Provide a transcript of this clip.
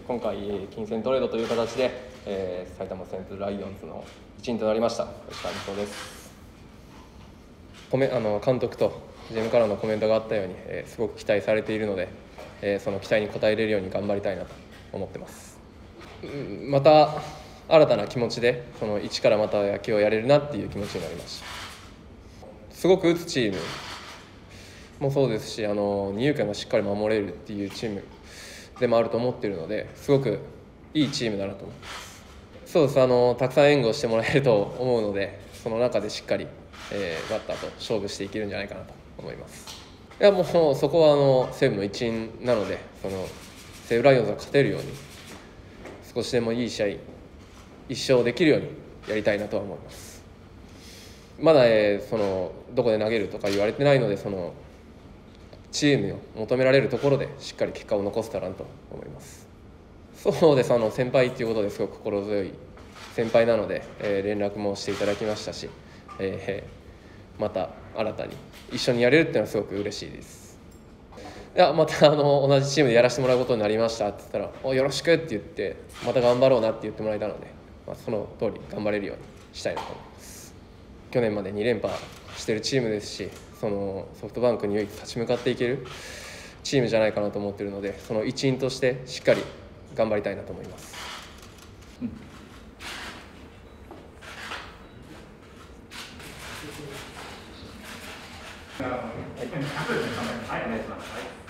今回金銭トレードという形で、埼玉セントライオンズの一員となりました吉川光雄です。監督と GM からのコメントがあったように、すごく期待されているので、その期待に応えれるように頑張りたいなと思ってます。また新たな気持ちでその一からまた野球をやれるなっていう気持ちになりました。すごく打つチームもそうですし、二遊間がしっかり守れるっていうチームでもあると思っているので、すごくいいチームだなと思います。そうです、たくさん援護してもらえると思うので、その中でしっかり、バッターと勝負していけるんじゃないかなと思います。いやもうそこは西武の一員なので、西武ライオンズが勝てるように少しでもいい試合一勝できるようにやりたいなとは思います。まだ、どこで投げるとか言われてないので、チームを求められるところでしっかり結果を残せたらなと思います。そうです、先輩ということですごく心強い先輩なので、連絡もしていただきましたし、また新たに一緒にやれるっていうのはすごく嬉しいです。いやまた同じチームでやらせてもらうことになりましたって言ったら、よろしくって言ってまた頑張ろうなって言ってもらえたので、その通り頑張れるようにしたいなと思います。去年まで2連覇しているチームですし、ソフトバンクに唯一立ち向かっていけるチームじゃないかなと思っているので、その一員としてしっかり頑張りたいなと思います。 はい、お願いします。